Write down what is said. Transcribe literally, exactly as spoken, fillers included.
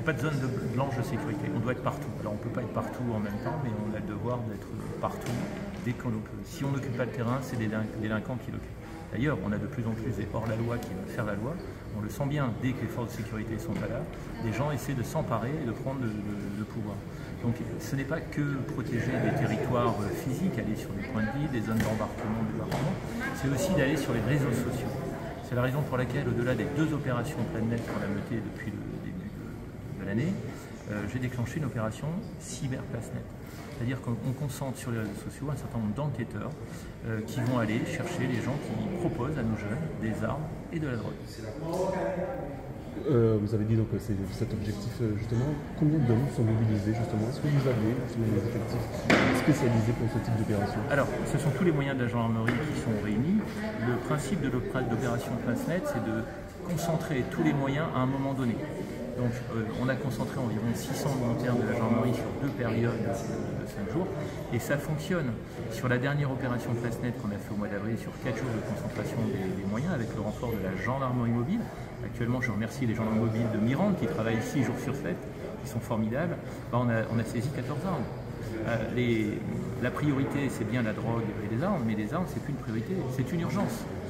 faut pas de zone de blanche de sécurité. On doit être partout. Alors on ne peut pas être partout en même temps, mais on a le devoir d'être partout dès qu'on le peut. Si on n'occupe pas le terrain, c'est des délinquants qui l'occupent. D'ailleurs, on a de plus en plus des hors-la-loi qui veulent faire la loi. On le sent bien, dès que les forces de sécurité sont pas là, les gens essaient de s'emparer et de prendre le, le, le pouvoir. Donc ce n'est pas que protéger des territoires physiques, aller sur des points de vie, des zones d'embarquement, des armements, c'est aussi d'aller sur les réseaux sociaux. C'est la raison pour laquelle, au-delà des deux opérations plein net qu'on a menées depuis le début de, de l'année, euh, j'ai déclenché une opération CyberPlaceNet. C'est-à-dire qu'on concentre sur les réseaux sociaux un certain nombre d'enquêteurs euh, qui vont aller chercher les gens qui proposent à nos jeunes des armes et de la drogue. Euh, vous avez dit donc c'est cet objectif justement. Combien d'hommes sont mobilisés justement? Est-ce que vous avez justement des effectifs spécialisés pour ce type d'opération? Alors, ce sont tous les moyens de la gendarmerie qui sont réunis. Le principe de l'opération PlaceNet, c'est de concentrer tous les moyens à un moment donné. Donc euh, on a concentré environ six cents volontaires de la gendarmerie sur deux périodes de cinq jours et ça fonctionne. Sur la dernière opération PlaceNet qu'on a fait au mois d'avril, sur quatre jours de concentration des, des moyens avec le renfort de la gendarmerie mobile. Actuellement, je remercie les gendarmes mobiles de Mirande qui travaillent six jours sur sept, qui sont formidables. Ben, on, a, on a saisi quatorze armes. Euh, les, la priorité, c'est bien la drogue et les armes, mais les armes, c'est plus une priorité, c'est une urgence.